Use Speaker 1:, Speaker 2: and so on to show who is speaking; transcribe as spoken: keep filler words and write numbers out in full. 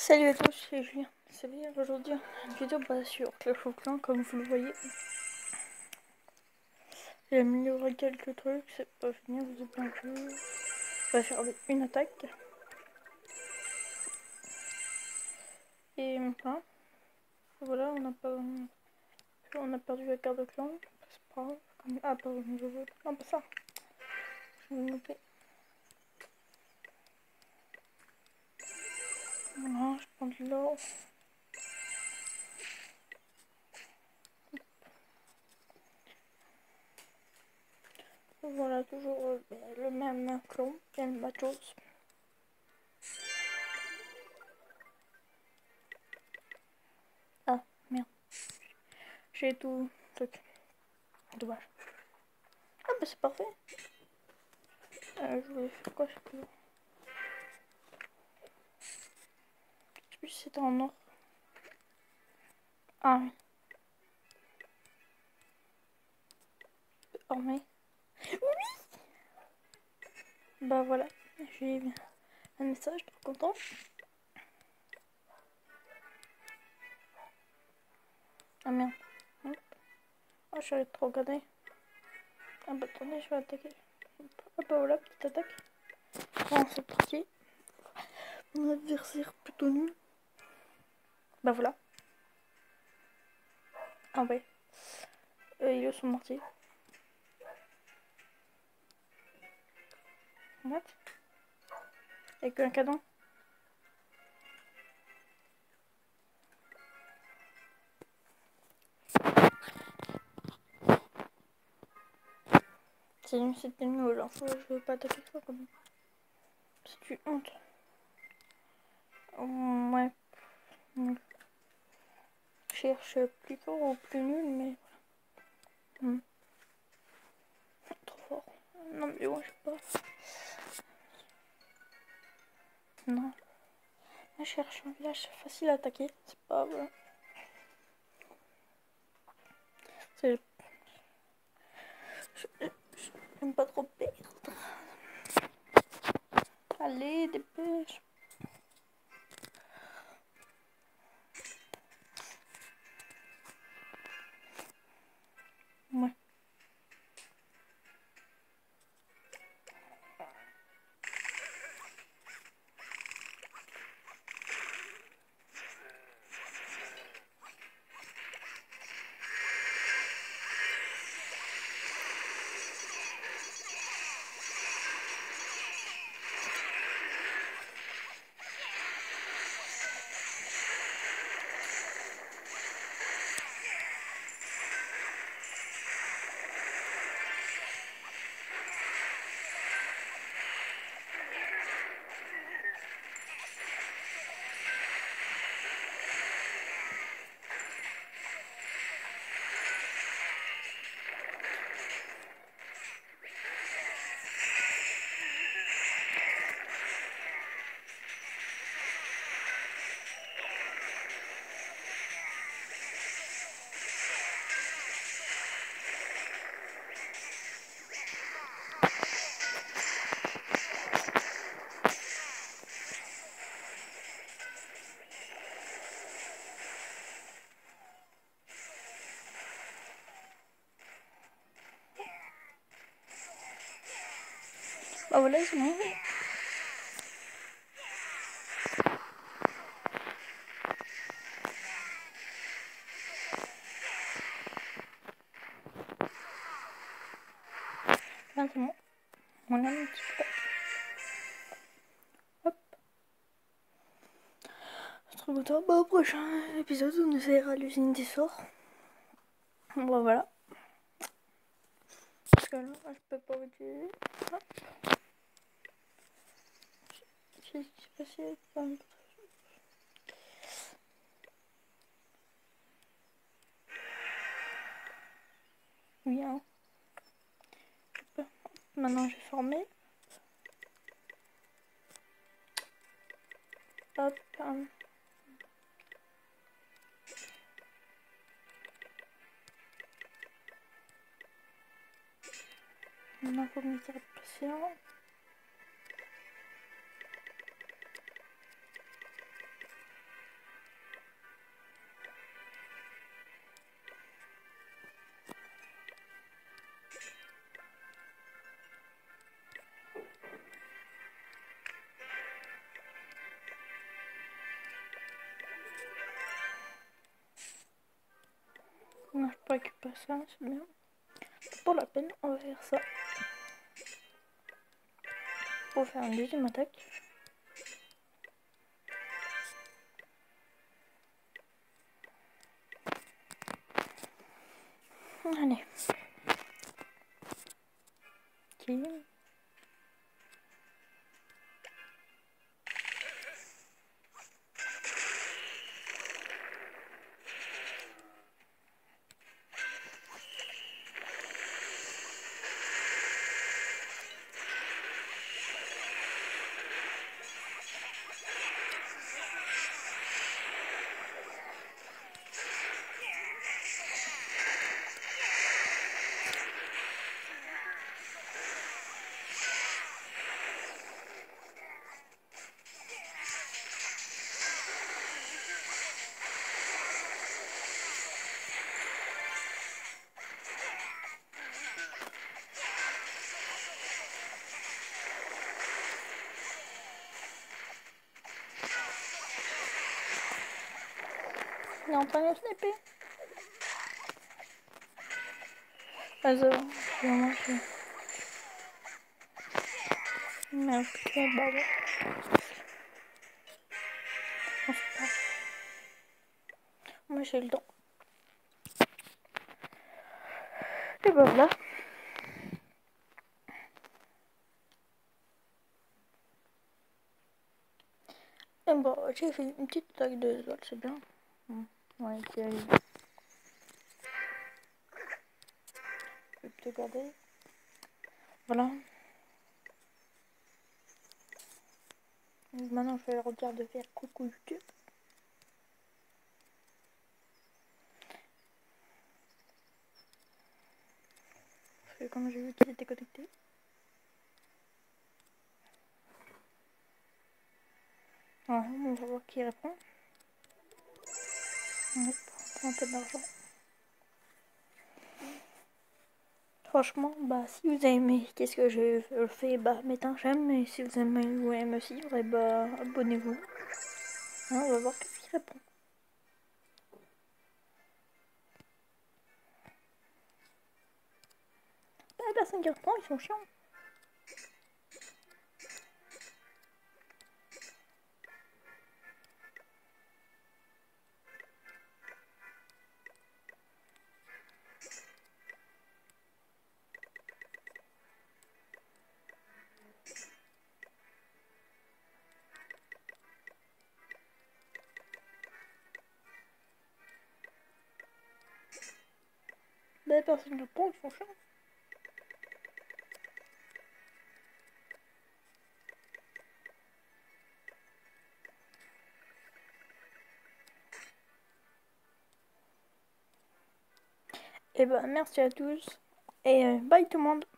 Speaker 1: Salut à tous, c'est Julien. Salut, aujourd'hui une vidéo basée sur Clash of Clans, comme vous le voyez. J'ai amélioré quelques trucs, c'est pas fini, vous avez bien vu. On va faire une attaque. Et voilà, voilà on a pas on a perdu la carte de clan, c'est pas grave. Ah pardon, je veux. Non pas ça. Je vais me louper. Voilà, je prends de l'or. Voilà, toujours euh, le même clan, et le matos. Ah, merde. J'ai tout truc. Dommage. Ah bah c'est parfait. Euh, je voulais faire quoi, je sais plus. Je sais plus si c'était en or. Ah oui. Oh mais. Oui. Bah voilà. J'ai eu un message, trop content. Ah merde. Hop. Oh, je suis allée trop regarder. Ah bah attendez, je vais attaquer. Hop, bah voilà, petite attaque. Bon, c'est parti. Mon adversaire plutôt nul. Bah voilà. Ah ouais. Euh, il est son mortier. What? Y'a qu'un canon. C'est nul, c'était nul, alors je veux pas attaquer toi comme. C'est une honte. Oh, ouais. Nul. Je cherche plus fort ou plus nul, mais voilà. Hmm. Trop fort. Non mais moi je sais pas. Non. Je cherche un village facile à attaquer. C'est pas vrai. C'est... J'aime pas trop perdre. Allez, dépêche. Ouais. Bah voilà, c'est bon. Ah, c'est bon. On a un petit peu. Hop. C'est trop content. Bah au prochain épisode, on essaiera l'usine des sorts. Bah voilà. Parce que là, je peux pas utiliser. Hop. Je sais pas si elle peut me... Bien. Hop. Maintenant j'ai formé. Hop. Hum. Maintenant faut me dire patient. Non, je peux récupérer ça, c'est bien. Pas la peine, on va faire ça. Pour faire une deuxième attaque. Allez. Ok. Il est en train de snapper. Ah, ça va. Je vais manger. Merde, quel bordel. On se passe. Moi, j'ai le temps. Et ben voilà. Et bon, j'ai fait une petite attaque de étoiles, c'est bien. Mmh. Ouais, qui arrive. Je vais te garder. Voilà. Donc maintenant, je vais leur dire de faire coucou YouTube. Parce que comme j'ai vu qu'ils étaient connectés. Voilà, on va voir qui répond. Hop, on prend un peu d'argent. Franchement, bah si vous avez aimé qu'est-ce que je fais, bah mettez un j'aime. Et si vous aimez ou aimez me suivre, et bah abonnez-vous. Hein, on va voir qu'est-ce qu'il répond. Bah la personne qui répond, ils sont chiants. Bah la personne qui répond, ils sont chiants. Et bah merci à tous. Et euh, bye tout le monde.